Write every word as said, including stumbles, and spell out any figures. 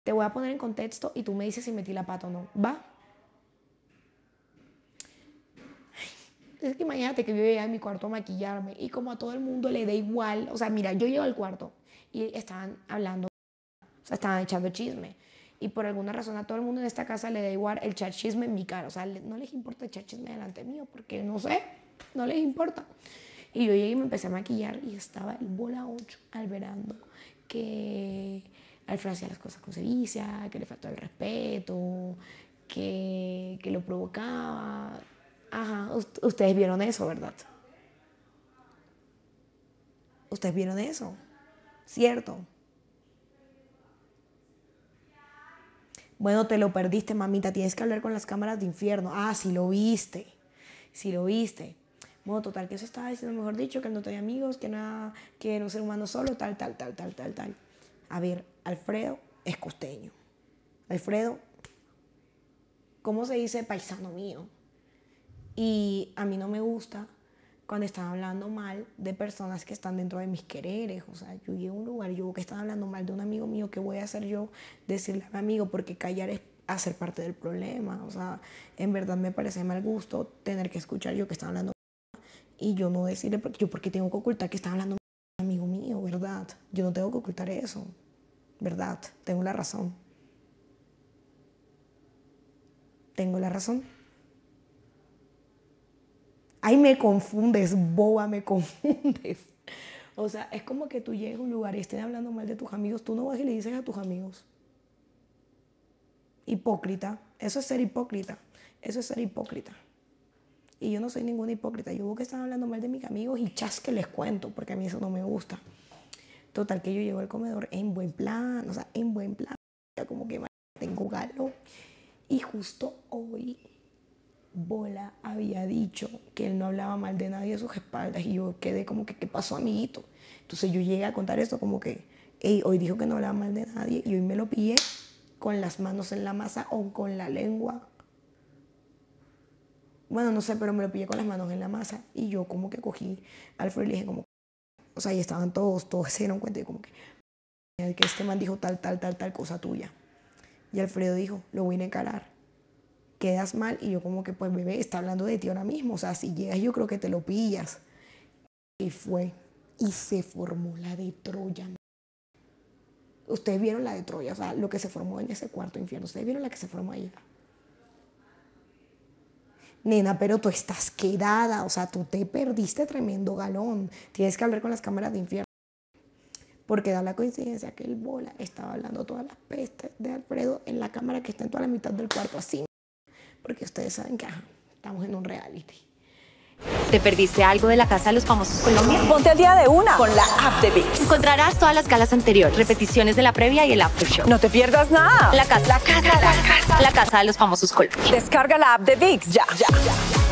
Te voy a poner en contexto y tú me dices si metí la pata o no, ¿va? Es que imagínate que yo llegué a mi cuarto a maquillarme y como a todo el mundo le da igual, o sea, mira, yo llego al cuarto y estaban hablando, o sea, estaban echando chisme. Y por alguna razón a todo el mundo en esta casa le da igual el echar chisme en mi cara. O sea, no les importa echar chisme delante mío porque no sé, no les importa. Y yo llegué y me empecé a maquillar y estaba el bola ocho alberando que Alfredo hacía las cosas con sevicia, que le faltó el respeto, que, que lo provocaba. Ajá, ustedes vieron eso, ¿verdad? Ustedes vieron eso, ¿cierto? Bueno, te lo perdiste, mamita, tienes que hablar con las cámaras de infierno. Ah, sí lo viste, sí lo viste. Bueno, total, que eso estaba diciendo, mejor dicho, que él no tenía amigos, que, nada, que era un ser humano solo, tal, tal, tal, tal, tal, tal. A ver, Alfredo es costeño. Alfredo, ¿cómo se dice? Paisano mío. Y a mí no me gusta cuando están hablando mal de personas que están dentro de mis quereres. O sea, yo llego a un lugar y yo veo que están hablando mal de un amigo mío, ¿qué voy a hacer yo? Decirle a mi amigo, porque callar es hacer parte del problema. O sea, en verdad me parece mal gusto tener que escuchar yo que están hablando mal y yo no decirle, porque yo porque tengo que ocultar que están hablando mal de un amigo mío, ¿verdad? Yo no tengo que ocultar eso, ¿verdad? Tengo la razón. Tengo la razón. Ay, me confundes, boba, me confundes. O sea, es como que tú llegas a un lugar y estén hablando mal de tus amigos, tú no vas y le dices a tus amigos. Hipócrita. Eso es ser hipócrita. Eso es ser hipócrita. Y yo no soy ninguna hipócrita. Yo veo que están hablando mal de mis amigos y chas que les cuento, porque a mí eso no me gusta. Total, que yo llego al comedor en buen plan, o sea, en buen plan. Como que tengo galo. Y justo hoy Bola había dicho que él no hablaba mal de nadie a sus espaldas y yo quedé como que, ¿qué pasó, amiguito? Entonces yo llegué a contar esto como que, hey, hoy dijo que no hablaba mal de nadie y hoy me lo pillé con las manos en la masa o con la lengua. Bueno, no sé, pero me lo pillé con las manos en la masa y yo como que cogí a Alfredo y le dije como, o sea, y estaban todos, todos se dieron cuenta y como que, que este man dijo tal, tal, tal, tal cosa tuya. Y Alfredo dijo, lo voy a encarar. Quedas mal y yo como que pues bebé está hablando de ti ahora mismo, o sea, si llegas yo creo que te lo pillas. Y fue y se formó la de Troya. Ustedes vieron la de Troya, o sea, lo que se formó en ese cuarto infierno, ustedes vieron la que se formó allá. Nena, pero tú estás quedada, o sea, tú te perdiste tremendo galón, tienes que hablar con las cámaras de infierno. Porque da la coincidencia que el bola estaba hablando todas las pestes de Alfredo en la cámara que está en toda la mitad del cuarto así. Porque ustedes saben que ajá, estamos en un reality. ¿Te perdiste algo de la Casa de los Famosos Colombia? Ponte al día de una con la app de ViX. Encontrarás todas las galas anteriores, repeticiones de la previa y el after show. No te pierdas nada. La casa, la casa, la casa, la Casa de los Famosos Colombia. Descarga la app de ViX ya, ya, ya.